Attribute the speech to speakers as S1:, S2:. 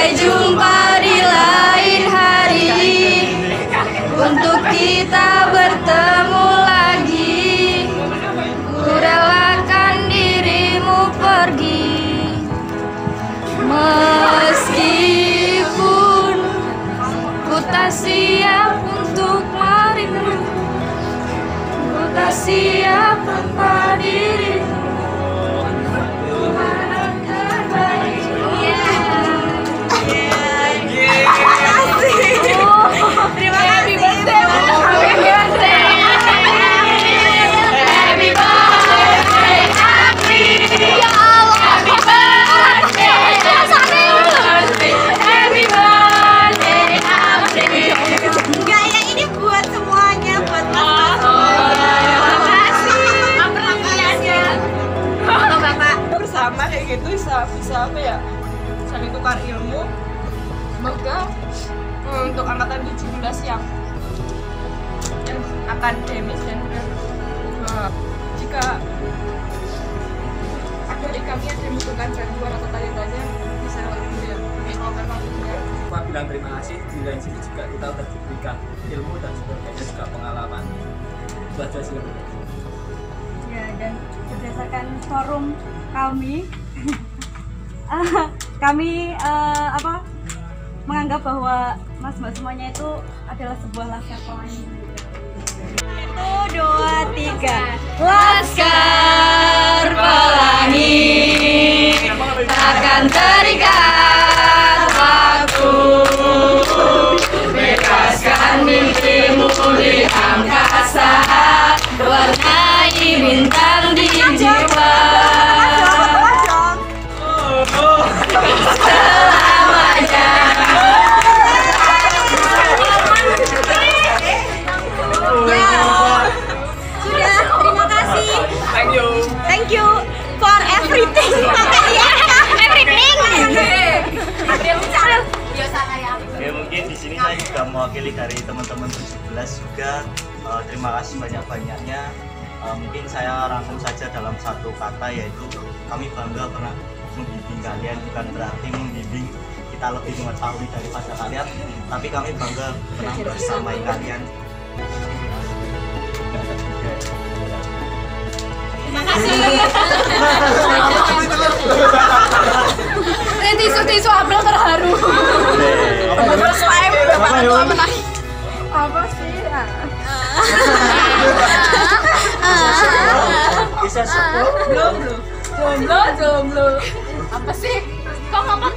S1: Sampai jumpa di lain hari, untuk kita bertemu lagi. Ku relakan dirimu pergi, meskipun ku tak siap untuk merindu, ku tak siap tanpa dirimu. Terima kasih. Happy birthday, Apri. Ya Allah. Happy birthday, happy birthday, Apri.
S2: Enggak ya, ini buat semuanya, buat Mas.
S1: Terima kasih. Apresiasi.
S2: Halo Bapak.
S3: Bersama kayak gitu bisa apa ya, saling tukar ilmu. Semoga untuk angkatan 17 yang akademis dan jika adik kami yang membutuhkan bantuan atau tanya-tanya bisa ya
S4: Pak bilang terima kasih, di lain sisi juga kita sudah diberikan ilmu dan sebagainya juga pengalaman. Itu aja sih.
S5: Ya, dan berdasarkan forum kami kami menganggap bahwa mas-mas semuanya itu adalah sebuah laskar pelangi.
S2: 1, 2, 3.
S1: Laskar Pelangi takkan terikat waktu, bebaskan mimpimu di angkasa, warnai bintang di jiwa. Selamanya.
S2: Sudah, terima kasih.
S4: Thank you.
S2: Thank you for everything. Everything.
S6: Ya mungkin di sini saya juga mewakili dari teman-teman 17 juga. Terima kasih banyak-banyaknya. Mungkin saya rangkum saja dalam satu kata, yaitu kami bangga pernah membimbing kalian. Bukan berarti membimbing kita lebih mengetahui daripada kalian, tapi kami bangga pernah bersamai kalian.
S2: Terima kasih.
S1: Tisu April terharu.
S3: Terus time Bapak Ketua menang.
S1: Apa sih?
S6: Bisa sebut
S3: Jomblo. Apa sih?
S1: Kok ngomong